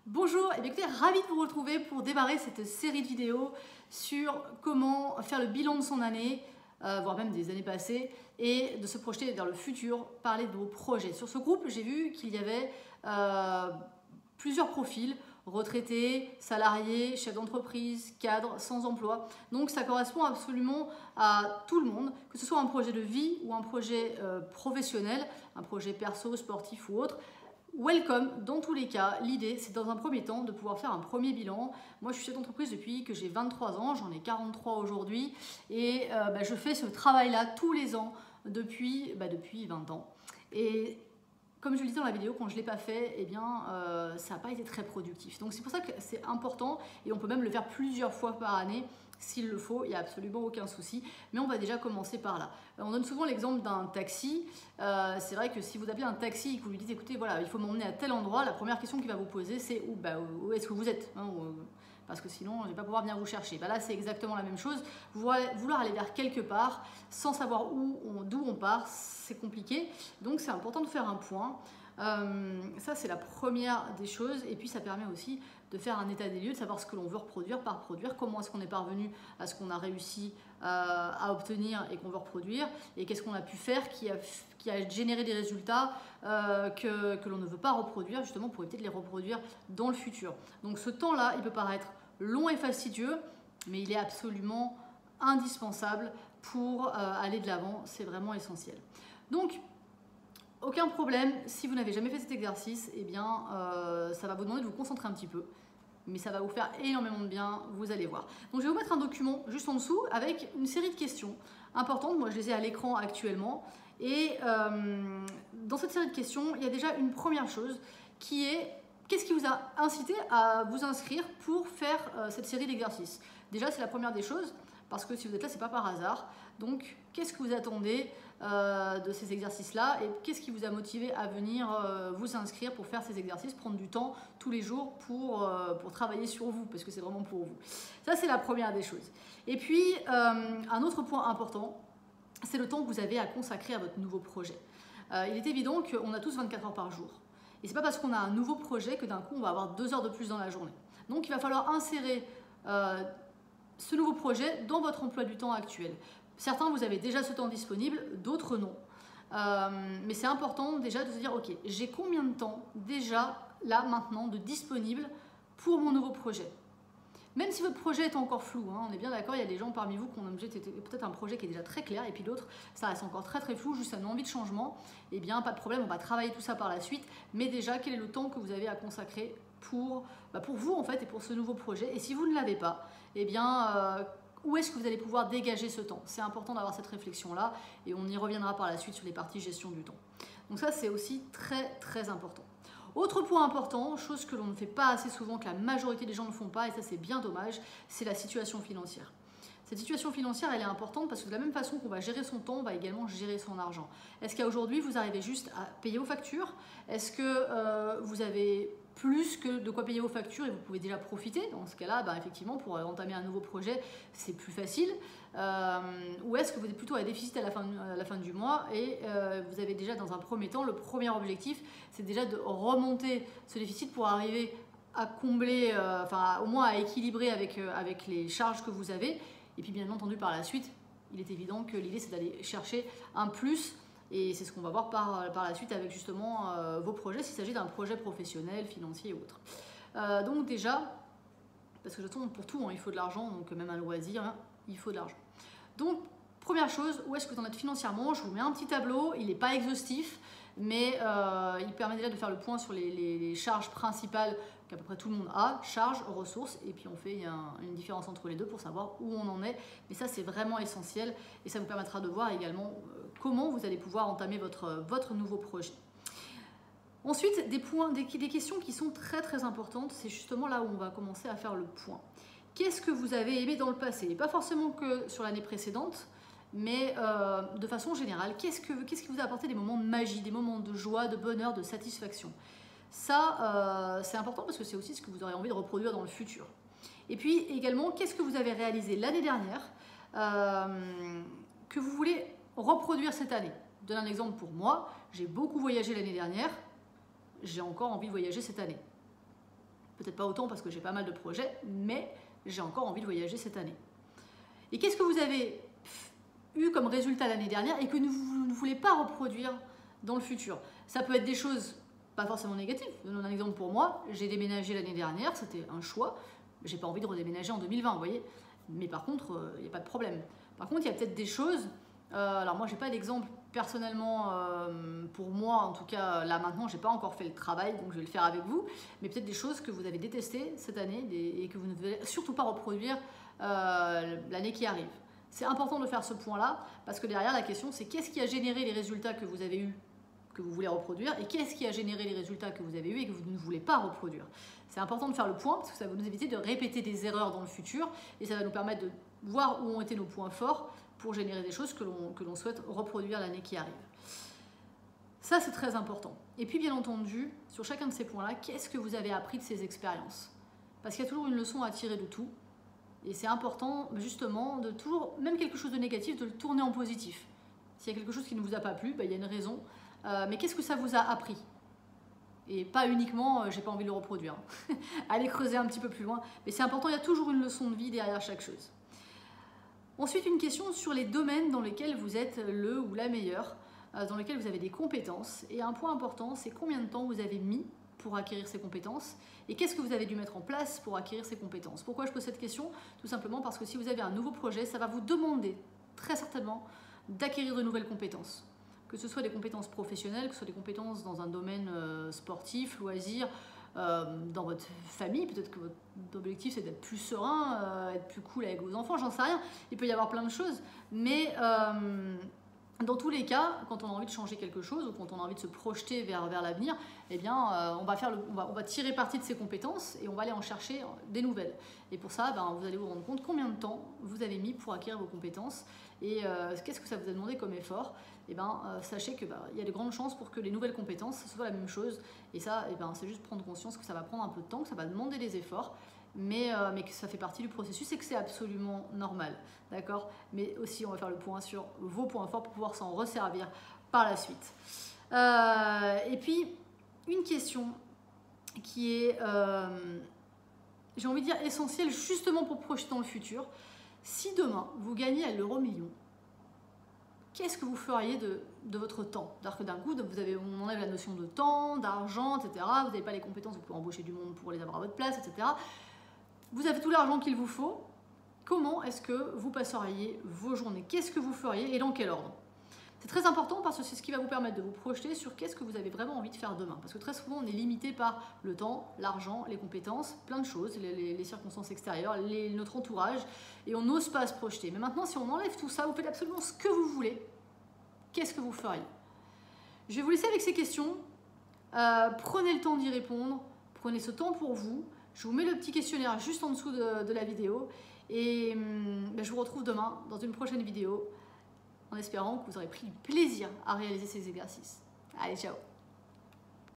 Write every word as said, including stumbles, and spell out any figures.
Bonjour, et bien écoutez, ravi de vous retrouver pour démarrer cette série de vidéos sur comment faire le bilan de son année, euh, voire même des années passées, et de se projeter vers le futur, parler de vos projets. Sur ce groupe, j'ai vu qu'il y avait euh, plusieurs profils, retraités, salariés, chefs d'entreprise, cadres, sans emploi. Donc ça correspond absolument à tout le monde, que ce soit un projet de vie ou un projet euh, professionnel, un projet perso, sportif ou autre. Welcome, dans tous les cas, l'idée c'est dans un premier temps de pouvoir faire un premier bilan. Moi je suis chef d'entreprise depuis que j'ai vingt-trois ans, j'en ai quarante-trois aujourd'hui et euh, bah, je fais ce travail-là tous les ans depuis, bah, depuis vingt ans. Et comme je le disais dans la vidéo, quand je ne l'ai pas fait, eh bien, euh, ça n'a pas été très productif. Donc c'est pour ça que c'est important et on peut même le faire plusieurs fois par année s'il le faut, il n'y a absolument aucun souci. Mais on va déjà commencer par là. On donne souvent l'exemple d'un taxi. Euh, c'est vrai que si vous appelez un taxi et que vous lui dites, écoutez, voilà, il faut m'emmener à tel endroit, la première question qu'il va vous poser, c'est où, bah, où est-ce que vous êtes hein, où, parce que sinon, je ne vais pas pouvoir venir vous chercher. Bah là, c'est exactement la même chose. Vouloir aller vers quelque part sans savoir où on, d'où on part, c'est compliqué. Donc, c'est important de faire un point. Euh, ça, c'est la première des choses. Et puis, ça permet aussi de faire un état des lieux, de savoir ce que l'on veut reproduire par produire, comment est-ce qu'on est parvenu à ce qu'on a réussi euh, à obtenir et qu'on veut reproduire, et qu'est-ce qu'on a pu faire qui a, qui a généré des résultats euh, que, que l'on ne veut pas reproduire, justement pour éviter de les reproduire dans le futur. Donc ce temps-là, il peut paraître long et fastidieux, mais il est absolument indispensable pour euh, aller de l'avant, c'est vraiment essentiel. Donc, aucun problème, si vous n'avez jamais fait cet exercice, eh bien, euh, ça va vous demander de vous concentrer un petit peu, mais ça va vous faire énormément de bien, vous allez voir. Donc je vais vous mettre un document juste en dessous avec une série de questions importantes, moi je les ai à l'écran actuellement, et euh, dans cette série de questions, il y a déjà une première chose qui est, qu'est-ce qui vous a incité à vous inscrire pour faire euh, cette série d'exercices? Déjà c'est la première des choses, parce que si vous êtes là, c'est pas par hasard, donc qu'est-ce que vous attendez Euh, de ces exercices-là et qu'est-ce qui vous a motivé à venir euh, vous inscrire pour faire ces exercices, prendre du temps tous les jours pour, euh, pour travailler sur vous, parce que c'est vraiment pour vous. Ça, c'est la première des choses. Et puis, euh, un autre point important, c'est le temps que vous avez à consacrer à votre nouveau projet. Euh, il est évident qu'on a tous vingt-quatre heures par jour. Et c'est pas parce qu'on a un nouveau projet que d'un coup, on va avoir deux heures de plus dans la journée. Donc, il va falloir insérer euh, ce nouveau projet dans votre emploi du temps actuel. Certains, vous avez déjà ce temps disponible, d'autres non. Euh, mais c'est important déjà de se dire, ok, j'ai combien de temps déjà, là, maintenant, de disponible pour mon nouveau projet? Même si votre projet est encore flou, hein, on est bien d'accord, il y a des gens parmi vous qui ont peut-être un projet qui est déjà très clair, et puis d'autres, ça reste encore très très flou, juste une envie de changement. Eh bien, pas de problème, on va travailler tout ça par la suite. Mais déjà, quel est le temps que vous avez à consacrer pour, bah, pour vous, en fait, et pour ce nouveau projet? Et si vous ne l'avez pas, eh bien... Euh, où est-ce que vous allez pouvoir dégager ce temps? C'est important d'avoir cette réflexion-là et on y reviendra par la suite sur les parties gestion du temps. Donc ça, c'est aussi très très important. Autre point important, chose que l'on ne fait pas assez souvent, que la majorité des gens ne font pas, et ça c'est bien dommage, c'est la situation financière. Cette situation financière, elle est importante parce que de la même façon qu'on va gérer son temps, on va également gérer son argent. Est-ce qu'aujourd'hui, vous arrivez juste à payer vos factures? Est-ce que euh, vous avez plus que de quoi payer vos factures et vous pouvez déjà profiter? Dans ce cas-là, bah, effectivement, pour entamer un nouveau projet, c'est plus facile. Euh, ou est-ce que vous êtes plutôt à déficit à la fin, à la fin du mois et euh, vous avez déjà dans un premier temps, le premier objectif, c'est déjà de remonter ce déficit pour arriver à combler, euh, enfin au moins à équilibrer avec, euh, avec les charges que vous avez. Et puis bien entendu par la suite, il est évident que l'idée c'est d'aller chercher un plus et c'est ce qu'on va voir par, par la suite avec justement euh, vos projets s'il s'agit d'un projet professionnel, financier ou autre. Euh, donc déjà, parce que je trouve pour tout, hein, il faut de l'argent, donc même un loisir, hein, il faut de l'argent. Donc première chose, où est-ce que vous en êtes financièrement? Je vous mets un petit tableau, il n'est pas exhaustif, mais euh, il permet déjà de faire le point sur les, les, les charges principales qu'à peu près tout le monde a, charges, ressources, et puis on fait un, une différence entre les deux pour savoir où on en est. Mais ça, c'est vraiment essentiel et ça vous permettra de voir également euh, comment vous allez pouvoir entamer votre, votre nouveau projet. Ensuite, des, points, des, des questions qui sont très très importantes, c'est justement là où on va commencer à faire le point. Qu'est-ce que vous avez aimé dans le passé? Et pas forcément que sur l'année précédente, mais euh, de façon générale, qu'est-ce que, qu'est-ce qui vous a apporté des moments de magie, des moments de joie, de bonheur, de satisfaction? Ça, euh, c'est important parce que c'est aussi ce que vous aurez envie de reproduire dans le futur. Et puis également, qu'est-ce que vous avez réalisé l'année dernière euh, que vous voulez reproduire cette année? Je donne un exemple pour moi, j'ai beaucoup voyagé l'année dernière, j'ai encore envie de voyager cette année. Peut-être pas autant parce que j'ai pas mal de projets, mais j'ai encore envie de voyager cette année. Et qu'est-ce que vous avez eu comme résultat l'année dernière et que vous ne voulez pas reproduire dans le futur? Ça peut être des choses pas forcément négatives. Je donne un exemple pour moi. J'ai déménagé l'année dernière, c'était un choix. J'ai pas envie de redéménager en deux mille vingt, vous voyez. Mais par contre, il n'y a pas de problème. Par contre, il y a peut-être des choses... Euh, alors moi, j'ai pas d'exemple personnellement euh, pour moi, en tout cas là maintenant, j'ai pas encore fait le travail, donc je vais le faire avec vous. Mais peut-être des choses que vous avez détestées cette année des, et que vous ne devez surtout pas reproduire euh, l'année qui arrive. C'est important de faire ce point-là parce que derrière la question, c'est qu'est-ce qui a généré les résultats que vous avez eus, que vous voulez reproduire, et qu'est-ce qui a généré les résultats que vous avez eus et que vous ne voulez pas reproduire. C'est important de faire le point parce que ça va nous éviter de répéter des erreurs dans le futur et ça va nous permettre de voir où ont été nos points forts pour générer des choses que l'on que l'on souhaite reproduire l'année qui arrive. Ça, c'est très important. Et puis, bien entendu, sur chacun de ces points-là, qu'est-ce que vous avez appris de ces expériences? Parce qu'il y a toujours une leçon à tirer de tout. Et c'est important, justement, de toujours, même quelque chose de négatif, de le tourner en positif. S'il y a quelque chose qui ne vous a pas plu, ben, il y a une raison. Euh, mais qu'est-ce que ça vous a appris? Et pas uniquement, euh, j'ai pas envie de le reproduire. Allez creuser un petit peu plus loin. Mais c'est important, il y a toujours une leçon de vie derrière chaque chose. Ensuite, une question sur les domaines dans lesquels vous êtes le ou la meilleure, euh, dans lesquels vous avez des compétences. Et un point important, c'est combien de temps vous avez mis pour acquérir ces compétences et qu'est-ce que vous avez dû mettre en place pour acquérir ces compétences. Pourquoi je pose cette question? Tout simplement parce que si vous avez un nouveau projet, ça va vous demander très certainement d'acquérir de nouvelles compétences. Que ce soit des compétences professionnelles, que ce soit des compétences dans un domaine euh, sportif, loisir, euh, dans votre famille, peut-être que votre objectif c'est d'être plus serein, euh, être plus cool avec vos enfants, j'en sais rien. Il peut y avoir plein de choses, mais euh, dans tous les cas, quand on a envie de changer quelque chose ou quand on a envie de se projeter vers, vers l'avenir, eh bien, euh, on, va faire le, on, va, on va tirer parti de ces compétences et on va aller en chercher des nouvelles. Et pour ça, ben, vous allez vous rendre compte combien de temps vous avez mis pour acquérir vos compétences et euh, qu'est-ce que ça vous a demandé comme effort. Et ben, euh, sachez qu'il ben, y a de grandes chances pour que les nouvelles compétences ce soit la même chose. Et ça, eh ben, c'est juste prendre conscience que ça va prendre un peu de temps, que ça va demander des efforts. Mais, euh, mais que ça fait partie du processus et que c'est absolument normal, d'accord? Mais aussi, on va faire le point sur vos points forts pour pouvoir s'en resservir par la suite. Euh, et puis, une question qui est, euh, j'ai envie de dire, essentielle justement pour projeter dans le futur. Si demain, vous gagnez à l'euro million, qu'est-ce que vous feriez de, de votre temps? C'est-à-dire que d'un coup, vous avez, on enlève la notion de temps, d'argent, et cetera. Vous n'avez pas les compétences, vous pouvez embaucher du monde pour les avoir à votre place, et cetera. Vous avez tout l'argent qu'il vous faut. Comment est-ce que vous passeriez vos journées? Qu'est-ce que vous feriez et dans quel ordre? C'est très important parce que c'est ce qui va vous permettre de vous projeter sur qu'est-ce que vous avez vraiment envie de faire demain. Parce que très souvent, on est limité par le temps, l'argent, les compétences, plein de choses, les, les, les circonstances extérieures, les, notre entourage, et on n'ose pas se projeter. Mais maintenant, si on enlève tout ça, vous faites absolument ce que vous voulez. Qu'est-ce que vous feriez? Je vais vous laisser avec ces questions. Euh, prenez le temps d'y répondre. Prenez ce temps pour vous. Je vous mets le petit questionnaire juste en dessous de, de la vidéo. Et hum, ben, je vous retrouve demain dans une prochaine vidéo en espérant que vous aurez pris du plaisir à réaliser ces exercices. Allez, ciao!